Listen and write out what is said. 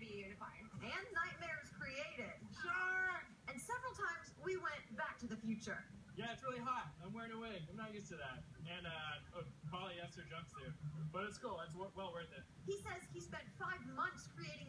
be a unicorn. And nightmares created. Sure! And several times we went back to the future. Yeah, it's really hot. I'm wearing a wig. I'm not used to that. And a polyester jumpsuit. But it's cool. It's well worth it. He says he spent 5 months creating